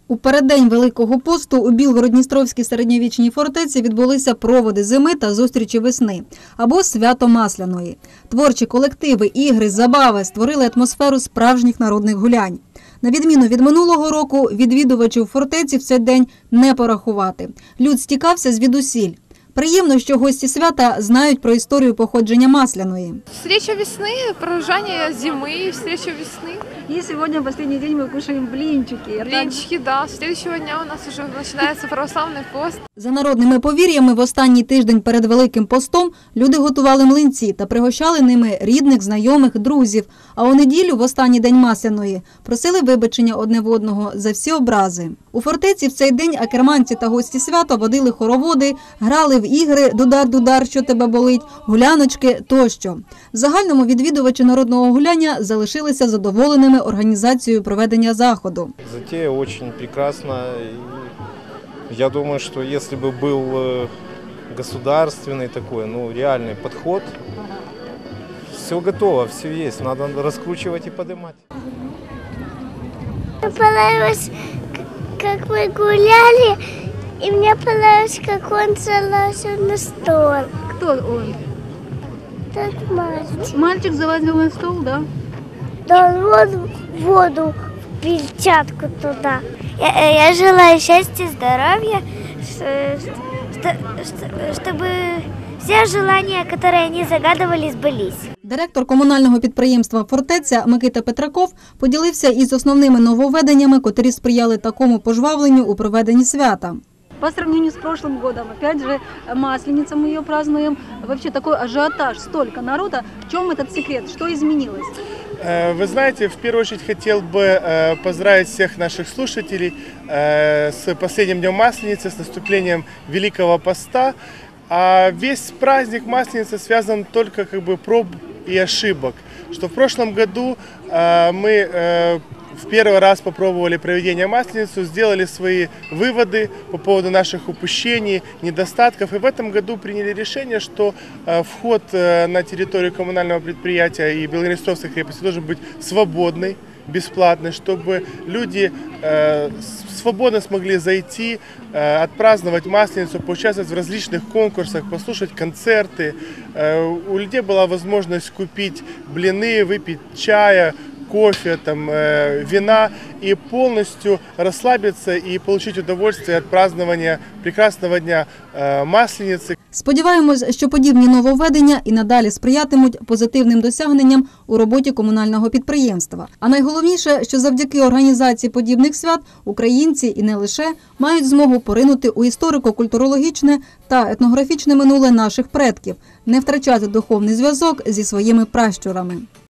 У переддень Великого посту у Білгород-Дністровській середньовічній фортеці відбулися проводи зими та зустрічі весни або свято Масляної. Творчі колективи, ігри, забави створили атмосферу справжніх народних гулянь. На відміну від минулого року, відвідувачів фортеці в цей день не порахувати. Люд стікався звідусіль. Приємно, що гості свята знають про історію походження Масляної. Встреча весны, провожание зимы, встреча весны. И сегодня последний день мы кушаем блинчики. Блинчики, да. С следующего дня у нас уже начинается православный пост. За народними повір'ями, в останній тиждень перед Великим постом люди готували млинці та пригощали ними рідних, знайомих, друзів. А у неділю, в останній день Масляної, просили вибачення одне в одного за всі образи. У фортеці в цей день акерманці та гості свята водили хороводи, грали в ігри «Дудар-дудар, що тебе болить», гуляночки тощо. В загальному відвідувачі народного гуляння залишилися задоволеними організацією проведення заходу. Затея дуже прекрасна. Я думаю, что если бы был государственный такой, реальный подход, все готово, все есть, надо раскручивать и поднимать. Мне понравилось, как мы гуляли, и мне понравилось, как он залазил на стол. Кто он? Тот мальчик. Мальчик залазил на стол, да? Да он воду в перчатку туда. Я желаю счастья, здоровья, чтобы все желания, которые они загадывали, сбылись. Директор комунального підприємства «Фортеця» Микита Петраков поділився із основними нововведеннями, котрі сприяли такому пожвавленню у проведенні свята. По сравнению с прошлым годом, опять же, Масленица мы ее празднуем. Вообще такой ажиотаж, столько народа. В чем этот секрет? Что изменилось? Вы знаете, в первую очередь хотел бы поздравить всех наших слушателей с последним днем Масленицы, с наступлением Великого Поста. А весь праздник Масленицы связан только проб и ошибок. Что в прошлом году мы в первый раз попробовали проведение Масленицы, сделали свои выводы по поводу наших упущений, недостатков. И в этом году приняли решение, что вход на территорию коммунального предприятия и Белгород-Дністровской крепости должен быть свободный, бесплатный, чтобы люди свободно смогли зайти, отпраздновать Масленицу, поучаствовать в различных конкурсах, послушать концерты. У людей была возможность купить блины, выпить чая, кофе, вина и полностью расслабиться и получить удовольствие от празднования прекрасного дня Масленицы. Сподіваємось, що подібні нововведення і надалі сприятимуть позитивним досягненням у роботі комунального підприємства. А найголовніше, що завдяки організації подібних свят українці і не лише мають змогу поринути у історико-культурологічне та етнографічне минуле наших предків, не втрачати духовний зв'язок зі своїми пращурами.